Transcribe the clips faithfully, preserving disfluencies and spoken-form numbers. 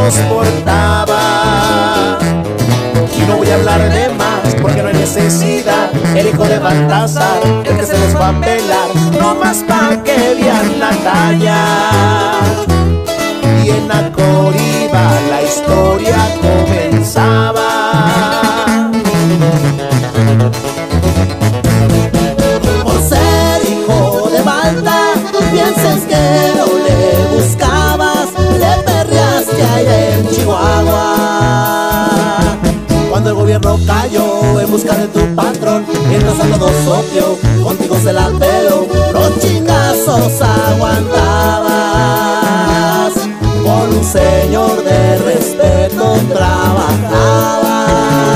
los portaba. Y no voy a hablar de más porque no hay necesidad. El hijo de Baltasar, el que se les va a pelar, no más pa' que vean la talla. Y en Acoriba la historia comenzaba. Por ser hijo de Balta, piensas que no le buscabas, le perreaste allá en Chihuahua. Cuando el gobierno cayó en busca de tu patrón, mientras a todos opio, contigo se la peló, los chingazos aguantabas. Por un señor de respeto trabajabas.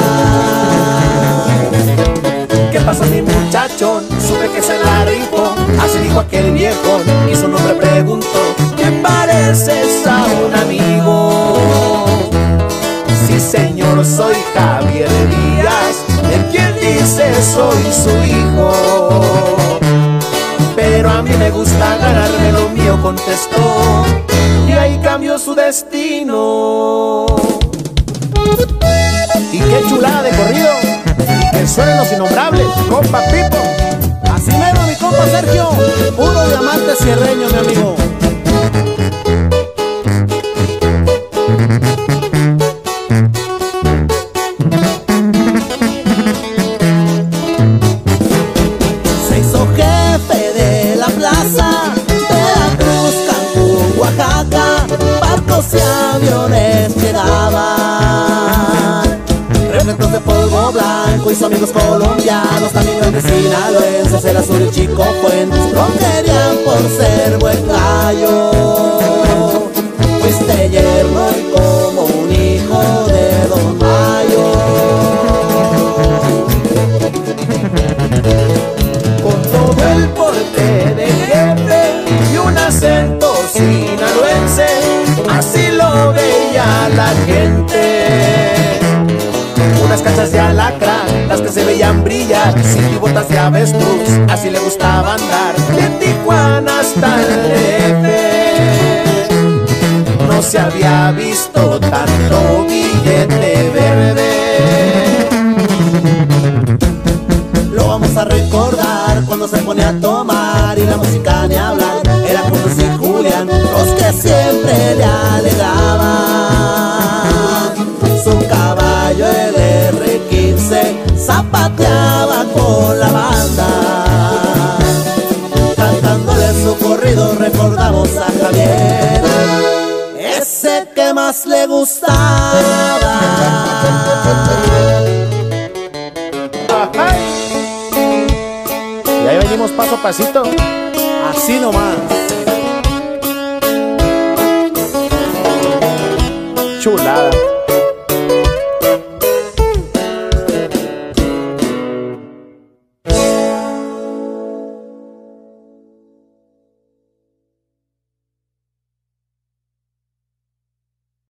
¿Qué pasó mi muchachón? Supe que se la rifó, así dijo aquel viejo, y su nombre preguntó: ¿te pareces a un amigo? Sí señor, soy Javier Díaz, el quien dice soy su hijo. Pero a mí me gusta ganarme lo mío, contestó, y ahí cambió su destino. Y qué chulada de corrido, y que suenen los innombrables, compa Pipo. Así mero mi compa Sergio, puro diamante sierreño mi amigo. Se hizo jefe de la plaza, Veracruz, Cancún, Oaxaca, barcos y aviones llegaban. Reflectos de polvo blanco y sus amigos colombianos, también grandes sinaloenses, el azul y Chico Fuentes, lo querían por ser buen gallo. Fuiste yerno y como un hijo de Don Mayo. Con todo el porte de jefe y un acento sinaloense, así lo veía la gente. Unas cachas de alacrán, las que se veían brillar, sin botas de avestruz, así le gustaba andar, de Tijuana hasta el D F. No se había visto tanto billete verde. Lo vamos a recordar cuando se pone a tomar y la música ni hablar. Era Curtis y Julián los que siempre le alegraban. Su caballo el R quince zapateaba con la banda. Cantándole su corrido recordamos a Javier, ese que más le gustaba. Ay. Y ahí venimos paso a pasito, Así nomás. chulada.